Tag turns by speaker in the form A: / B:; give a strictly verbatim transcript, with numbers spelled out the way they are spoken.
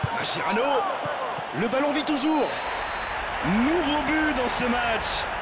A: Mascherano. Le ballon vit toujours. Nouveau but dans ce match.